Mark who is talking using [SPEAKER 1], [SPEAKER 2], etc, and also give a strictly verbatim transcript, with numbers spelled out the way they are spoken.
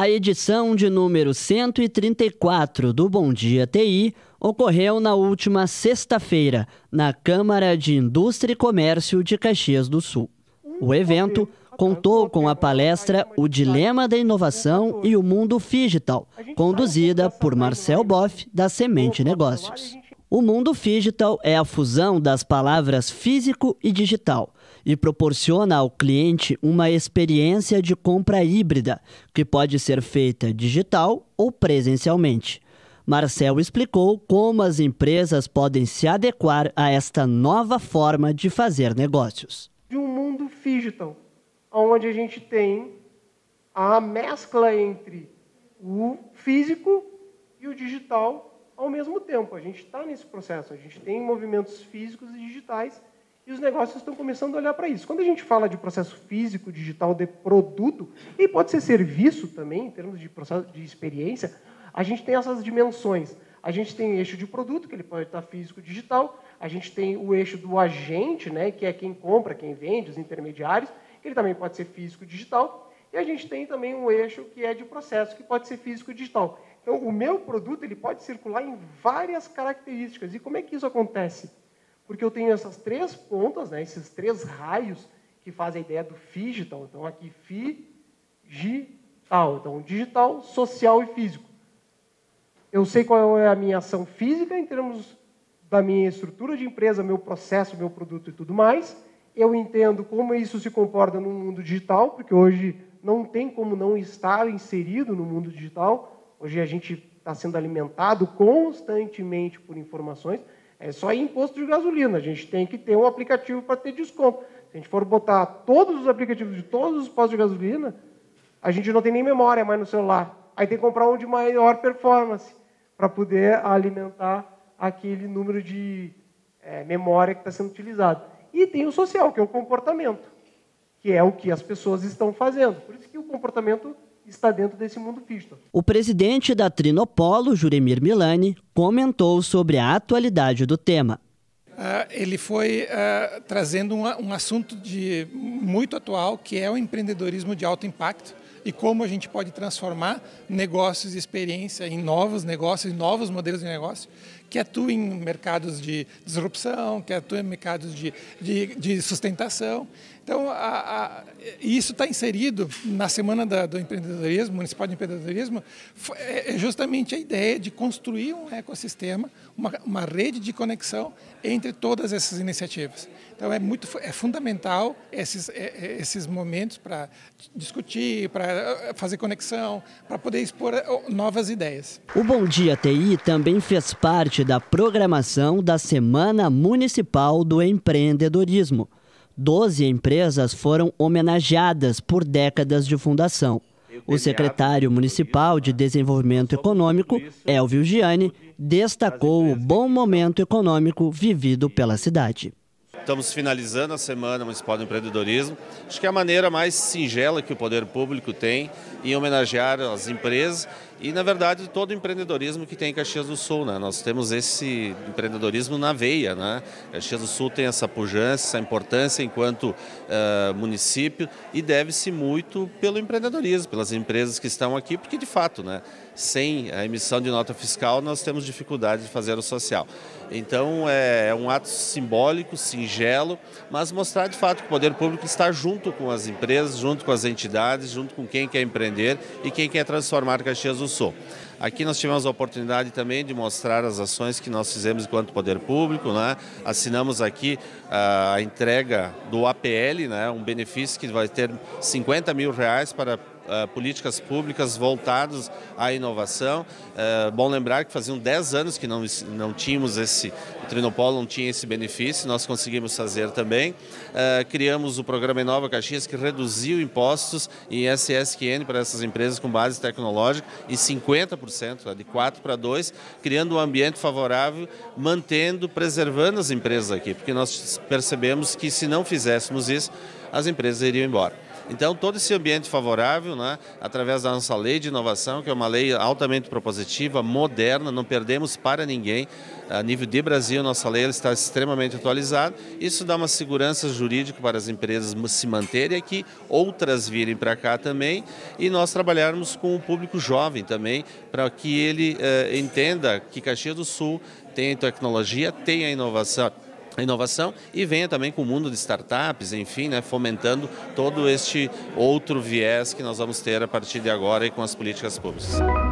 [SPEAKER 1] A edição de número cento e trinta e quatro do Bom Dia T I ocorreu na última sexta-feira, na Câmara de Indústria e Comércio de Caxias do Sul. O evento contou com a palestra O Dilema da Inovação e o Mundo Figital, conduzida por Marcel Boff, da Semente Negócios. O Mundo Figital é a fusão das palavras físico e digital e proporciona ao cliente uma experiência de compra híbrida, que pode ser feita digital ou presencialmente. Marcel explicou como as empresas podem se adequar a esta nova forma de fazer negócios.
[SPEAKER 2] De um mundo digital, onde a gente tem a mescla entre o físico e o digital ao mesmo tempo. A gente está nesse processo, a gente tem movimentos físicos e digitais e os negócios estão começando a olhar para isso. Quando a gente fala de processo físico, digital, de produto, e pode ser serviço também, em termos de processo de experiência, a gente tem essas dimensões. A gente tem o eixo de produto, que ele pode estar físico, digital. A gente tem o eixo do agente, né, que é quem compra, quem vende, os intermediários, que ele também pode ser físico, digital. E a gente tem também um eixo que é de processo, que pode ser físico, digital. Então, o meu produto ele pode circular em várias características. E como é que isso acontece? Porque eu tenho essas três pontas, né, esses três raios que fazem a ideia do digital. Então, aqui, digital. Então, digital, social e físico. Eu sei qual é a minha ação física em termos da minha estrutura de empresa, meu processo, meu produto e tudo mais. Eu entendo como isso se comporta no mundo digital, porque hoje não tem como não estar inserido no mundo digital. Hoje a gente está sendo alimentado constantemente por informações. É só ir em posto de gasolina. A gente tem que ter um aplicativo para ter desconto. Se a gente for botar todos os aplicativos de todos os postos de gasolina, a gente não tem nem memória mais no celular. Aí tem que comprar um de maior performance para poder alimentar aquele número de é, memória que está sendo utilizado. E tem o social, que é o comportamento, que é o que as pessoas estão fazendo. Por isso que o comportamento está dentro desse mundo digital.
[SPEAKER 1] O presidente da Trinopolo, Juremir Milani, comentou sobre a atualidade do tema.
[SPEAKER 3] Uh, ele foi uh, trazendo um, um assunto de, muito atual, que é o empreendedorismo de alto impacto e como a gente pode transformar negócios e experiência em novos negócios, em novos modelos de negócio, que atuem em mercados de disrupção, que atuem em mercados de, de, de sustentação. Então, a, a, isso está inserido na Semana da, do Empreendedorismo, Municipal de Empreendedorismo, é justamente a ideia de construir um ecossistema, uma, uma rede de conexão entre todas essas iniciativas. Então, é, muito, é fundamental esses, esses momentos para discutir, para fazer conexão, para poder expor novas ideias.
[SPEAKER 1] O Bom Dia T I também fez parte da programação da Semana Municipal do Empreendedorismo. Doze empresas foram homenageadas por décadas de fundação. O secretário municipal de Desenvolvimento Econômico, Elvio Gianni, destacou o bom momento econômico vivido pela cidade.
[SPEAKER 4] Estamos finalizando a Semana Municipal do Empreendedorismo. Acho que é a maneira mais singela que o poder público tem em homenagear as empresas e, na verdade, todo o empreendedorismo que tem em Caxias do Sul, né? Nós temos esse empreendedorismo na veia, né? Caxias do Sul tem essa pujança, essa importância enquanto uh, município e deve-se muito pelo empreendedorismo, pelas empresas que estão aqui, porque, de fato, né, sem a emissão de nota fiscal, nós temos dificuldade de fazer o social. Então, é um ato simbólico, singelo, mas mostrar, de fato, que o poder público está junto com as empresas, junto com as entidades, junto com quem quer empreender e quem quer transformar Caxias do Sul. Aqui nós tivemos a oportunidade também de mostrar as ações que nós fizemos enquanto poder público, né? Assinamos aqui a entrega do A P L, né? Um benefício que vai ter cinquenta mil reais para Uh, políticas públicas voltadas à inovação. Uh, bom lembrar que faziam dez anos que não, não tínhamos esse, o Trinopolo não tinha esse benefício, nós conseguimos fazer também. Uh, criamos o programa Inova Caxias, que reduziu impostos em S S Q N para essas empresas com base tecnológica em cinquenta por cento, de quatro para dois, criando um ambiente favorável, mantendo, preservando as empresas aqui, porque nós percebemos que se não fizéssemos isso, as empresas iriam embora. Então, todo esse ambiente favorável, né, através da nossa lei de inovação, que é uma lei altamente propositiva, moderna, não perdemos para ninguém. A nível de Brasil, nossa lei ela está extremamente atualizada. Isso dá uma segurança jurídica para as empresas se manterem aqui, outras virem para cá também, e nós trabalharmos com o público jovem também, para que ele eh, entenda que Caxias do Sul tem tecnologia, tem a inovação, a inovação e venha também com o mundo de startups, enfim, né, fomentando todo este outro viés que nós vamos ter a partir de agora e com as políticas públicas.